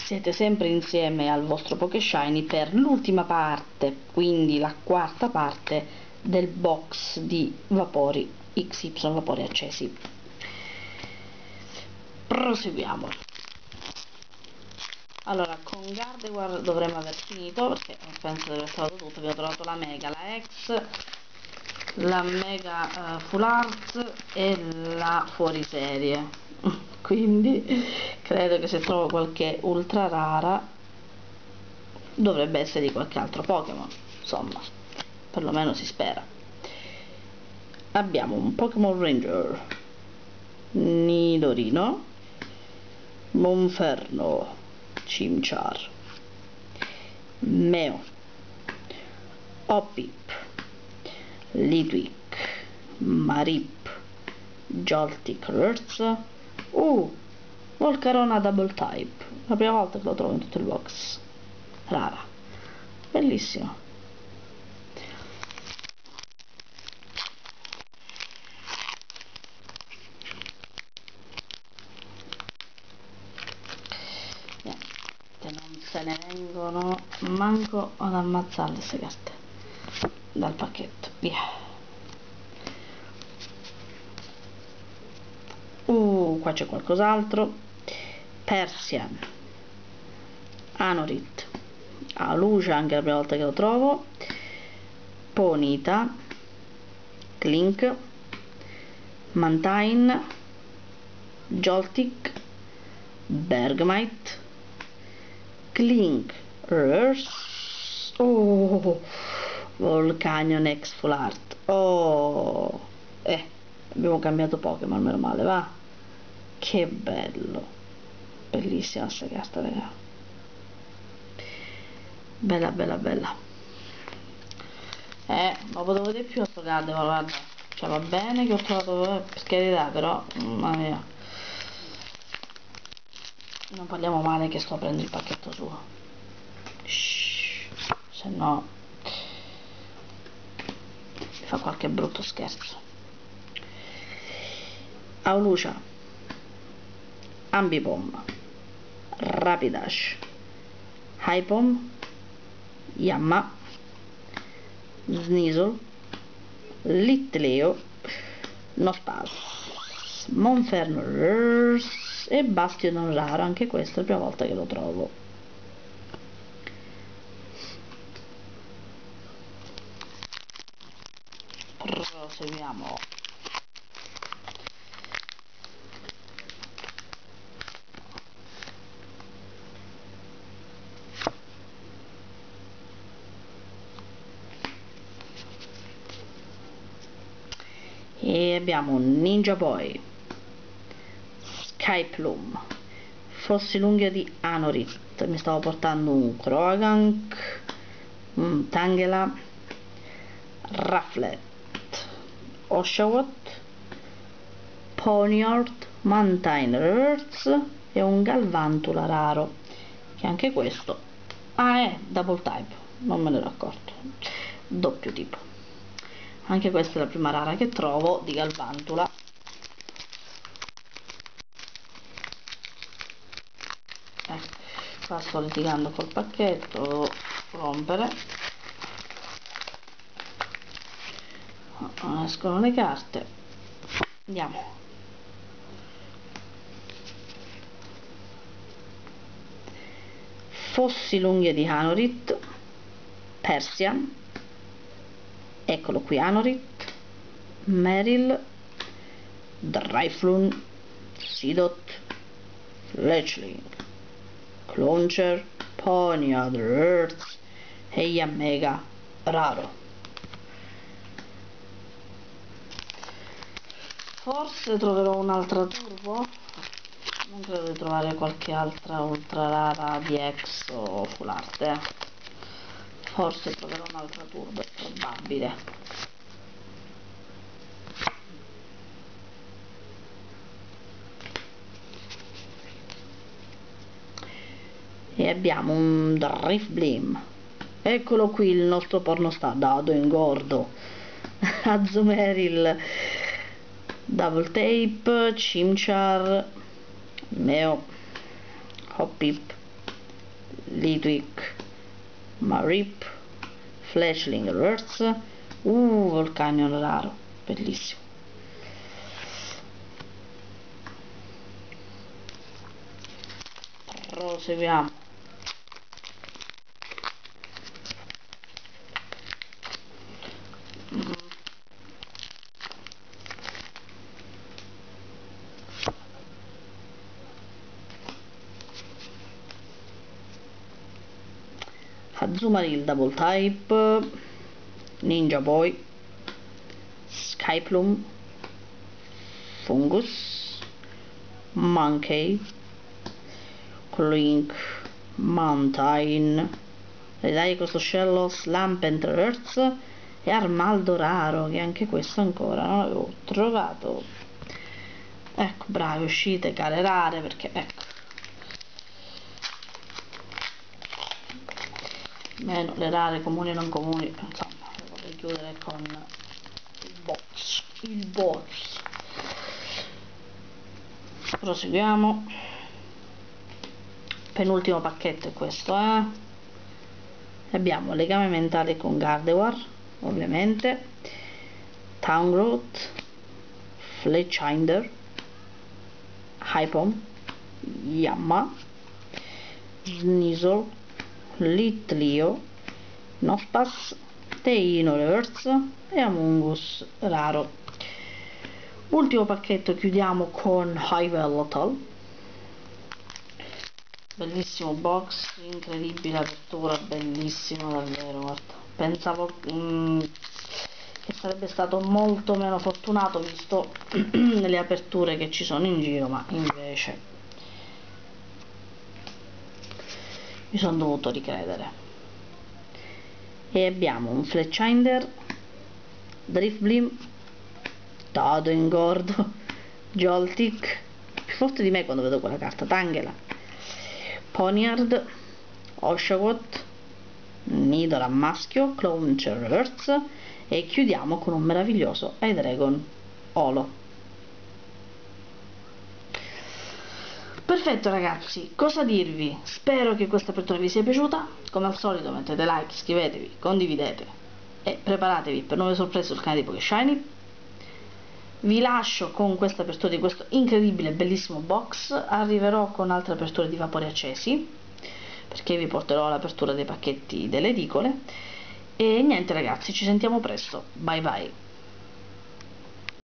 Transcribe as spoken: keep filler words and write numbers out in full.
siete sempre insieme al vostro Pokeshiny per l'ultima parte, quindi la quarta parte del box di Vapori X Y, vapori accesi. Proseguiamo. Allora, con Gardevoir dovremmo aver finito, perché penso di aver trovato tutto. Abbiamo trovato la Mega, la X, la Mega uh, Full Art e la fuoriserie. Quindi credo che se trovo qualche ultra rara dovrebbe essere di qualche altro Pokémon, insomma, perlomeno si spera. Abbiamo un Pokémon Ranger, Nidorino, Monferno, Chimchar, Meo, Hoppip, Litwick, Marip, Joltik Earth, uh, Volcarona Double Type, la prima volta che lo trovo in tutto il box, rara, bellissimo. Non se ne vengono manco ad ammazzarle queste carte dal pacchetto, via. Uh, qua c'è qualcos'altro. Persian, Anorit, Alucia, anche la prima volta che lo trovo, Ponyta, Clink, Mantine, Joltik, Bergmite, Clink, Reverse, oh, Volcanion X Full Art, oh, eh, abbiamo cambiato Pokémon, meno male, va, che bello, bellissima sta carta, raga, bella bella bella, eh, ma potevo di più a sto Gardevoir, guarda, cioè va bene che ho trovato, eh, per carità, però, mamma mia, non parliamo male che sto aprendo il pacchetto suo, shhh, se no mi fa qualche brutto scherzo. Aulucia, Ambipom, Rapidash, Hypom, Yamma, Sneasel, Litleo, Nospaz, Monferno e Bastion raro, anche questo è la prima volta che lo trovo. Proseguiamo. E abbiamo un Ninja Boy, Skyplum, Fossilunghia di Anorit, mi stavo portando un Kroagunk, un Tangela, Rufflet, Oshawott, Ponyard, Mantine Earth e un Galvantula raro, che anche questo ah è Double Type, non me ne ero accorto, doppio tipo. Anche questa è la prima rara che trovo di Galvantula. Ecco, qua sto litigando col pacchetto, lo devo rompere. Non escono le carte. Andiamo. Fossilunghia di Anorit, Persian, eccolo qui Anorit, Meryl, Drifloon, Seedot, Fletchling, Clauncher, Ponyard Earth e Yamega raro. Forse troverò un'altra turbo, non credo di trovare qualche altra ultra rara di X o Full Art, eh. Forse troverò un'altra turbo, è probabile. E abbiamo un Drifblim, eccolo qui il nostro pornostar, dado ingordo, Azumarill, Double Tape, Chimchar, Meo, Hoppip, Litwick, Marip, Fletchling Reverse, uh, Volcanion raro, bellissimo. Proseguiamo. Mm. Azumarill Double Type, Ninja Boy, Skyplum, Fungus, Monkey, Clink, Mountain, vedrai questo Shellos, Lampent Earth e Armaldo raro, che anche questo ancora non avevo trovato. Ecco, bravi, uscite care rare, perché ecco, meno le rare comuni e non comuni, insomma, vorrei chiudere con il box, il box. Proseguiamo. Penultimo pacchetto è questo, eh. Abbiamo legame mentale con Gardevoir, ovviamente, Towngrowth, Fletchinder, Hypom, Yamma, Sneasel, Litleo, Nospas, Teino Reverse e Amoonguss raro. Ultimo pacchetto, chiudiamo con High Velotal, bellissimo box, incredibile apertura, bellissimo davvero, guarda. Pensavo mm, che sarebbe stato molto meno fortunato visto le aperture che ci sono in giro, ma invece mi sono dovuto ricredere. E abbiamo un Fletchinder, Drifblim, Dodo ingordo, Joltik, più forte di me quando vedo quella carta, Tangela, Poniard, Oshawott, Nidoran maschio, Clowncer Reverse e chiudiamo con un meraviglioso Hydreigon Holo. Perfetto ragazzi, cosa dirvi? Spero che questa apertura vi sia piaciuta. Come al solito mettete like, iscrivetevi, condividete e preparatevi per nuove sorprese sul canale di PokéShiny. Vi lascio con questa apertura di questo incredibile bellissimo box. Arriverò con altre aperture di vapori accesi, perché vi porterò l'apertura dei pacchetti delle edicole. E niente ragazzi, ci sentiamo presto, bye bye.